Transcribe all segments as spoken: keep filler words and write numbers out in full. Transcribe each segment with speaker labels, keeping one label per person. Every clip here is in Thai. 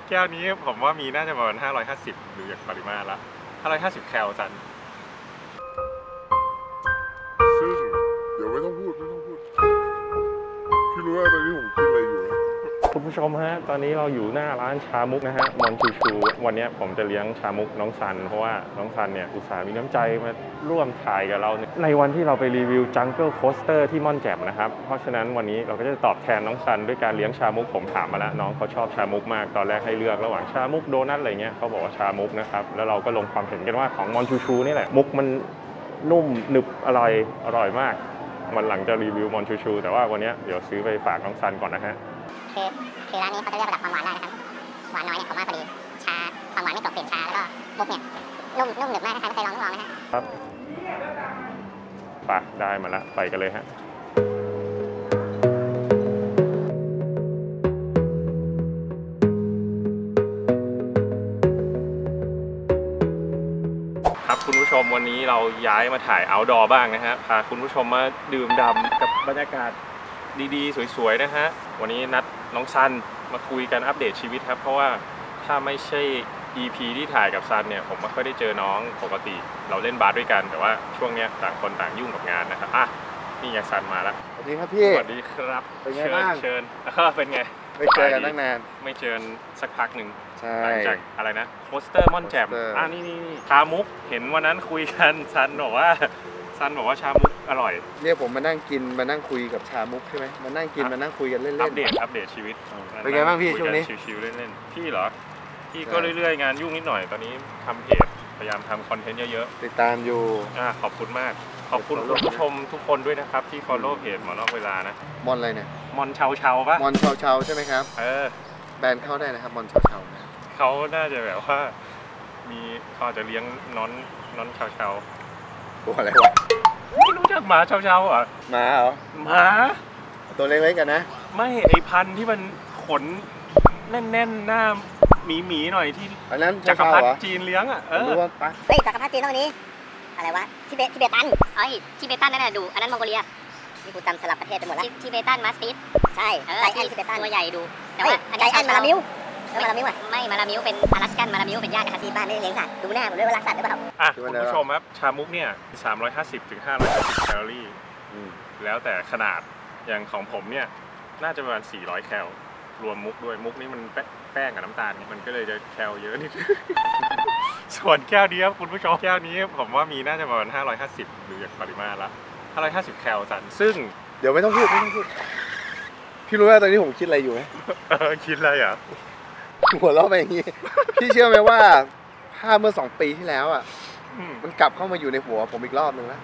Speaker 1: แก้วนี้ผมว่ามีน่าจะประมาณห้าร้อยห้าสิบหรืออย่างปริมาณละห้าร้อยห้าสิบแคลซัน
Speaker 2: ซึ่งเดี๋ยวไม่ต้องพูดไม่ต้องพูดพี่รู้ว่าตอนนี้ผมคิดอะไรอยู่นะ
Speaker 1: คุณผู้ชมฮะตอนนี้เราอยู่หน้าร้านชามุกนะฮะมอนชูชูวันนี้ผมจะเลี้ยงชามุกน้องซันเพราะว่าน้องซันเนี่ยอุตส่าห์มีน้ำใจมาร่วมถ่ายกับเราในวันที่เราไปรีวิวจังเกิลโคสเตอร์ที่ม่อนแจ่มนะครับเพราะฉะนั้นวันนี้เราก็จะตอบแทนน้องซันด้วยการเลี้ยงชามุกผมถามมาแล้วน้องเขาชอบชามุกมากตอนแรกให้เลือกระหว่างชามุกโดนัทอะไรเงี้ยเขาบอกว่าชามุกนะครับแล้วเราก็ลงความเห็นกันว่าของมอนชูชูนี่แหละมุกมันนุ่มหนึบอร่อยอร่อยมากมันหลังจะรีวิวมอนชูชูแต่ว่าวันนี้เดี๋ยวซื้อไปฝากน้องซันก่อนนะฮะ
Speaker 3: คือคือร้านนี้เขาจะเลือกระดับความหวานได้นะครับหวานน้อยเนี่ยผมว่าพอดีชาความหวานไม่ตกเปลี่ยนชาแล้วก็มุกเนี่ยนุ่มนุ่มหนึบมากถ้าใครไม่เคยลองต้องลองนะฮะ
Speaker 1: ครับไปได้มาแล้วไปกันเลยฮะครับคุณผู้ชมวันนี้เราย้ายมาถ่ายเอาท์ดอร์บ้างนะฮะพาคุณผู้ชมมาดื่มด่ำกับบรรยากาศดีๆสวยๆนะฮะวันนี้นัดน้องซันมาคุยกันอัปเดตชีวิตครับเพราะว่าถ้าไม่ใช่ อี พี ที่ถ่ายกับซันเนี่ยผมไม่ค่อยได้เจอน้องปกติเราเล่นบาสด้วยกันแต่ว่าช่วงนี้ต่างคนต่างยุ่งกับงานนะครับอ่ะนี่ไงซันมาแล้ว
Speaker 2: สวัสดีครับพี่
Speaker 1: สวัสดีครับ
Speaker 2: เป็นไงบ้าง
Speaker 1: เชิญเป็นไง
Speaker 2: ไม่เจอกันตั้งนาน
Speaker 1: ไม่เจอสักพักหนึ่ง
Speaker 2: ใช่
Speaker 1: หลังจากอะไรนะโคสเตอร์ม่อนแจ่มอ่ะนี่นี่ชามุกเห็นวันนั้นคุยกันซันบอกว่าซันบอกว่าชามุกอร่อย
Speaker 2: เรียกผมมานั่งกินมานั่งคุยกับชามุกใช่ไหมมานั่งกินมานั่งคุยกันเล่นๆ
Speaker 1: อัปเดตอัปเดตชีวิต
Speaker 2: เป็นไงบ้างพี่ช่วงนี้
Speaker 1: ชิวๆเล่นๆพี่เหรอพี่ก็เรื่อยๆงานยุ่งนิดหน่อยตอนนี้ทำเพจพยายามทำคอนเทนต์เยอะ
Speaker 2: ๆติดตามอยู่
Speaker 1: อ่าขอบคุณมากขอบคุณคุณผู้ชมทุกคนด้วยนะครับที่ follow เพจหมอนอกเวลานะ
Speaker 2: มอนอะไรเนี่ย
Speaker 1: มอนเชาเชาปะ
Speaker 2: มอนเชาเชาใช่ไหมครับ
Speaker 1: เออ
Speaker 2: แบรนด์เข้าได้นะครับมอนเชาเชา
Speaker 1: เขาน่าจะแบบว่ามีเขาจะเลี้ยงน้อนน้อนเชาเชา
Speaker 2: ตัวอะไรวะ
Speaker 1: ไม่รู้จักหมาเชาเชาเหรอ
Speaker 2: หมาเหรอ
Speaker 1: หมา
Speaker 2: ตัวเล็กๆกันนะ
Speaker 1: ไม่ไอพันธุ์ที่มันขนแน่นๆหน้าหมีหมีหน่อยที่
Speaker 2: อันนั้น
Speaker 1: จักรพรรดิจีนเลี้ยงอ่ะเออ
Speaker 3: เฮ้ยจักรพรรดิจีนต้องอันนี้อะไรวะทิเบตทิเบตันเอ้ยทิเบตันนั่นน่ะดูอันนั้นมองโกเลียนี่กูจำสลับประเทศไปหมดแล้วทิเบตันมาสติสใช่ใจแอนทิเบตันตัวใหญ่ดูแต่ว่าใจแอนมาลามิวมาลามิวอ่ะไม่มาลามิวเป็นอลาสกันมาลามิวเป็นญาติกับที่บ้านไม่ได้เลี้ยงสัตว์ดูหน้าผมด้วยว่ารักสัตว์หรือเปล่า
Speaker 1: อ่ะคุณผู้ชมครับชามุกเนี่ยสามร้อยห้าสิบถึงห้าร้อยห้าสิบแคลอรี่แล้วแต่ขนาดอย่างของผมเนี่ยน่าจะประมาณสี่ร้อยแคลรวมมุกด้วยมุกนี่มันแป้งกับน้ำตาลมันก็เลยจะแคลเยอะนิดส่วนแก้วนี้ครับคุณผู้ชมแก้วนี้ผมว่ามีน่าจะประมาณห้าร้อยห้าสิบหรืออย่างปริมาณละห้าร้อยห้าสิบแคลซันซึ่ง
Speaker 2: เดี๋ยวไม่ต้องพูดไม่ต้องพูดพี่รู้ว่าตอนนี้ผมคิดอะไรอยู่ไหม
Speaker 1: เออคิดอะไรอ่ะ
Speaker 2: หัวเราะไปอย่างนี้พี่เชื่อไหมว่าภาพเมื่อสองปีที่แล้วอ่ะมันกลับเข้ามาอยู่ในหัวผมอีกรอบนึงแล้ว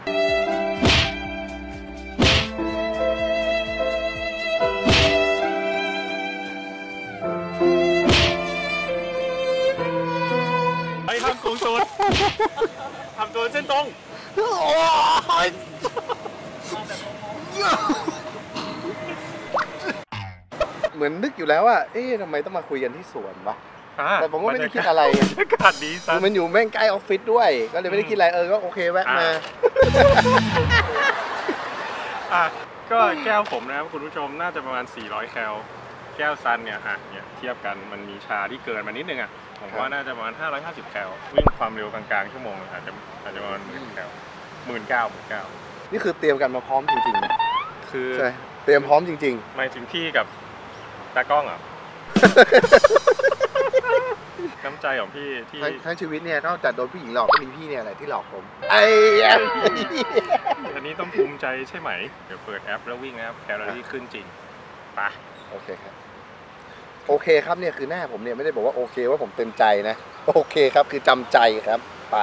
Speaker 1: ทำสูงสุดทำตัวเส้นตรง
Speaker 2: เหมือนนึกอยู่แล้วว่าเอ๊ะทำไมต้องมาคุยกันที่สวนวะแต่ผมก็ไม่ได้คิดอะไร
Speaker 1: อากาศดีซะ
Speaker 2: มันอยู่แม่งใกล้ออฟฟิศด้วยก็เลยไม่ได้คิดอะไรเออก็โอเคแวะมา
Speaker 1: อ่ะก็แก้วผมนะครับคุณผู้ชมน่าจะประมาณสี่ร้อยแคลแก้วซันเนี่ยฮะเนี่ยเทียบกันมันมีชาที่เกินมานิดนึงอ่ะผมว่าน่าจะประมาณห้าร้อยห้าสิบแคลวิ่งความเร็วกลางๆชั่วโมงอาจจะอาจจะประมาณหมื่นแคลหมื่นเก้าหมื่นเก้า
Speaker 2: นี่คือเตรียมกันมาพร้อมจริงๆนะ
Speaker 1: คือ
Speaker 2: ใช่เตรียมพร้อมจริง
Speaker 1: ๆหมายถึงพี่กับตากล้องอ่ะน้ำใจของพี่ที่
Speaker 2: ทั้งชีวิตเนี่ยนอกจากโดนผู้หญิงหลอกก็มีพี่เนี่ยแหละที่หลอกผมไอ้
Speaker 1: อันนี้ต้องภูมิใจใช่ไหมเดี๋ยวเปิดแอปแล้ววิ่งนะครับแคลอรี่ขึ้นจริงไป
Speaker 2: โอเคครับโอเคครับเนี่ยคือหน้าผมเนี่ยไม่ได้บอกว่าโอเคว่าผมเต็มใจนะโอเคครับคือจำใจครับไป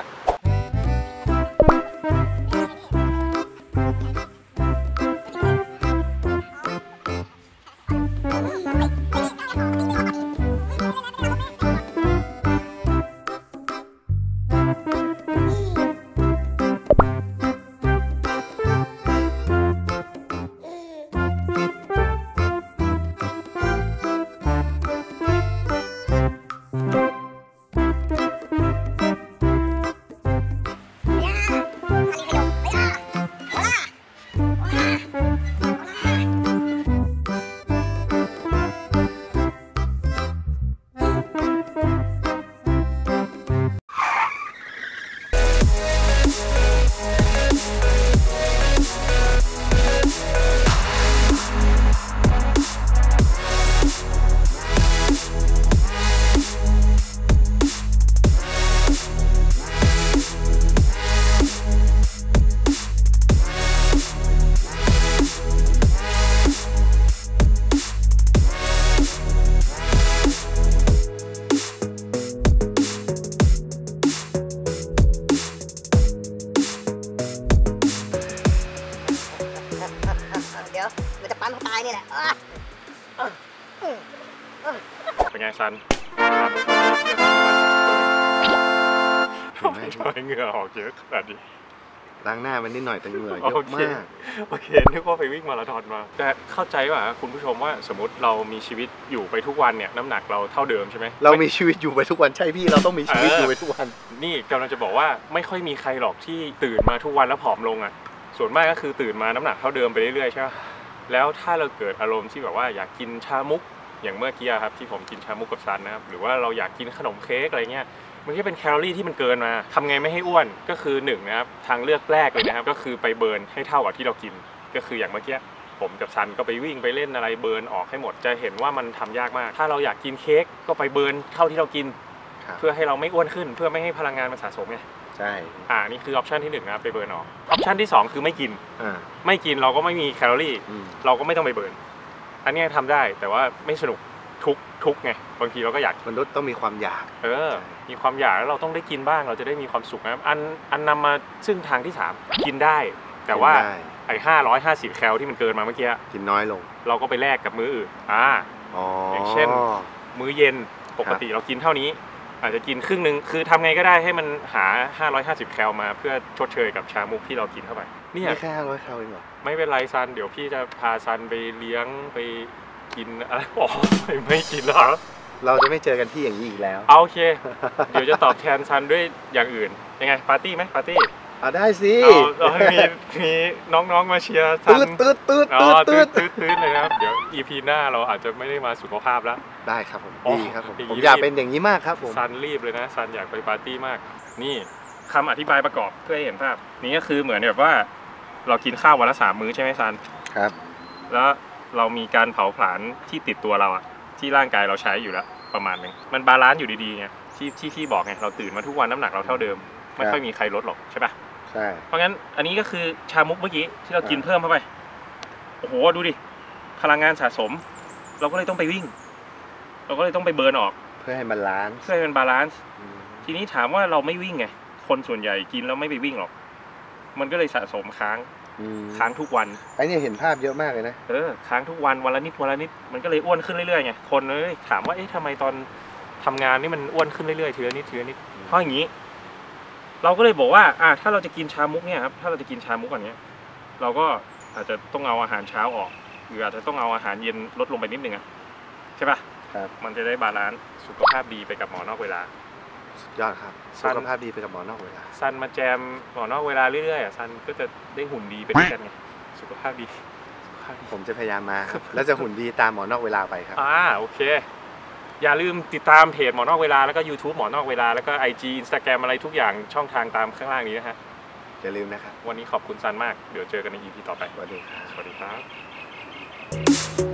Speaker 1: ทำไมเหงื่อออกเยอะขนาดนี้
Speaker 2: ล้างหน้ามันนิดหน่อยแต่เหงื่อเย
Speaker 1: โอ
Speaker 2: อะ
Speaker 1: เค
Speaker 2: มาก
Speaker 1: โอเคนึกว่าไปวิ่งมาราธอนมาแต่เข้าใจว่าคุณผู้ชมว่าสมมติเรามีชีวิตอยู่ไปทุกวันเนี่ยน้ำหนักเราเท่าเดิมใช่ไหม
Speaker 2: เรามีชีวิตอยู่ไปทุกวันใช่พี่เราต้องมีชีวิตอยู่ไปทุกวัน
Speaker 1: นี่กำลังจะบอกว่าไม่ค่อยมีใครหรอกที่ตื่นมาทุกวันแล้วผอมลงอ่ะส่วนมากก็คือตื่นมาน้ำหนักเท่าเดิมไปเรื่อยๆใช่ไหมแล้วถ้าเราเกิดอารมณ์ที่แบบว่าอยากกินชามุกอย่างเมื่อกี้ครับที่ผมกินชามุกกับซันนะครับหรือว่าเราอยากกินขนมเค้กอะไรเงี้ยมันก็เป็นแคลอรี่ที่มันเกินมาทำไงไม่ให้อ้วนก็คือหนึ่งนะครับทางเลือกแรกเลยนะครับก็คือไปเบิร์นให้เท่ากับที่เรากินก็คืออย่างเมื่อกี้ผมกับซันก็ไปวิ่งไปเล่นอะไรเบิร์นออกให้หมดจะเห็นว่ามันทำยากมากถ้าเราอยากกินเค้กก็ไปเบิร์นเท่าที่เรากินเพื่อให้เราไม่อ้วนขึ้นเพื่อไม่ให้พลังงานมันสะสมไง
Speaker 2: ใช่
Speaker 1: อ่านี่คือออปชันที่หนึ่งนะครับไปเบิร์นออกออปชันที่สองคือไม่กิน
Speaker 2: อ่า
Speaker 1: ไม่กินเราก็ไม่มีแคลอรี่เราก็ไม่ต้องไปเบิร์นอันนี้ทำได้แต่ว่าไม่สนุกทุกทุกไงบางทีเราก็อยาก
Speaker 2: มนุษย์ต้องมีความอยาก
Speaker 1: เออมีความอยากแล้วเราต้องได้กินบ้างเราจะได้มีความสุขนะอันอันนำมาซึ่งทางที่สามกินได้แต่ว่าไอ้ห้าร้อยห้าสิบแคลที่มันเกินมาเมื่อกี้
Speaker 2: กินน้อยลง
Speaker 1: เราก็ไปแลกกับมื้ออื่นอ่าอย่างเช่นมื้อเย็นปกติเรากินเท่านี้อาจจะกินครึ่งนึงคือทำไงก็ได้ให้มันหาห้าร้อยห้าสิบแคลมาเพื่อชดเชยกับชามุกที่เรากินเข้าไป
Speaker 2: นี่แค่ห้าร้อยแคลเองเหรอ
Speaker 1: ไม่เป็นไรซันเดี๋ยวพี่จะพาซันไปเลี้ยงไปกินอะไรอ๋อไม่กินแล้ว
Speaker 2: เราจะไม่เจอกันที่อย่างนี้อีกแล้ว
Speaker 1: เอาโอเคเดี๋ยวจะตอบแทนซันด้วยอย่างอื่นยังไงปาร์ตี้ไหมปาร์ตี้
Speaker 2: อ่าได้สิ
Speaker 1: เอามีมีน้องๆมาเชียร์ซัน
Speaker 2: ตืดตืดตืดตืด
Speaker 1: ตืดตืดเลยนะครับเดี๋ยว อี พี หน้าเราอาจจะไม่ได้มาสุขภาพแล้ว
Speaker 2: ได้ครับผมดีครับผมผมอยากเป็นอย่างนี้มากครับผม
Speaker 1: ซันรีบเลยนะซันอยากไปปาร์ตี้มากนี่คำอธิบายประกอบเพื่อให้เห็นภาพนี่ก็คือเหมือนแบบว่าเรากินข้าววันละสามมื้อใช่ไหมซัน
Speaker 2: ครับ
Speaker 1: แล้วเรามีการเผาผลาญที่ติดตัวเราอะที่ร่างกายเราใช้อยู่แล้วประมาณนึงมันบาลานซ์อยู่ดีๆไงที่ที่ที่บอกไงเราตื่นมาทุกวันน้ำหนักเราเท่าเดิมไม่ค่อยมีใครลดหรอกใช่ปะ
Speaker 2: ใช่
Speaker 1: เพราะงั้นอันนี้ก็คือชามุกเมื่อกี้ที่เรากินเพิ่มเข้าไปโอ้โหดูดิพลังงานสะสมเราก็เลยต้องไปวิ่งเราก็เลยต้องไปเบิร์นออก
Speaker 2: เพื่อให้มันบาลานซ์
Speaker 1: เพื่อให้มันบาลานซ์ทีนี้ถามว่าเราไม่วิ่งไงคนส่วนใหญ่กินแล้วไม่ไปวิ่งหรอกมันก็เลยสะสมค้างค้างทุกวัน
Speaker 2: ไอ้นี่เห็นภาพเยอะมากเลยนะ
Speaker 1: เออค้างทุกวันวันละนิดวันละนิดมันก็เลยอ้วนขึ้นเรื่อยๆไงคนเลยถามว่าเอ๊ะทำไมตอนทำงานนี่มันอ้วนขึ้นเรื่อยๆทีละนิดทีละนิดเพราะอย่างนี้เราก็เลยบอกว่าอ่ะถ้าเราจะกินชามุกเนี่ยครับถ้าเราจะกินชามุกแบบนี้เราก็อาจจะต้องเอาอาหารเช้าออกหรืออาจจะต้องเอาอาหารเย็นลดลงไปนิดนึงอ่ะใช่ป่ะ
Speaker 2: ครับ
Speaker 1: มันจะได้บาลานซ์สุขภาพดีไปกับหมอนอกเวลาย
Speaker 2: อดครับสุขภาพดีไปกับหมอนอกเวลา
Speaker 1: ซันมาแจมหมอนอกเวลาเรื่อยๆอ่ะซันก็จะได้หุ่นดีไปด้วยกันไงสุขภาพดี
Speaker 2: ผมจะพยายามมาครับแล้วจะหุ่นดีตามหมอนอกเวลาไปครับ
Speaker 1: อ่าโอเคอย่าลืมติดตามเพจหมอนอกเวลาแล้วก็ YouTube หมอนอกเวลาแล้วก็ ไอ จี Instagram อะไรทุกอย่างช่องทางตามข้างล่างนี้นะฮะ
Speaker 2: อย่าลืมนะครับ
Speaker 1: วันนี้ขอบคุณซันมากเดี๋ยวเจอกันใน อี พี ต่อไป
Speaker 2: สวัสดีครับ
Speaker 1: สวัสดีครับ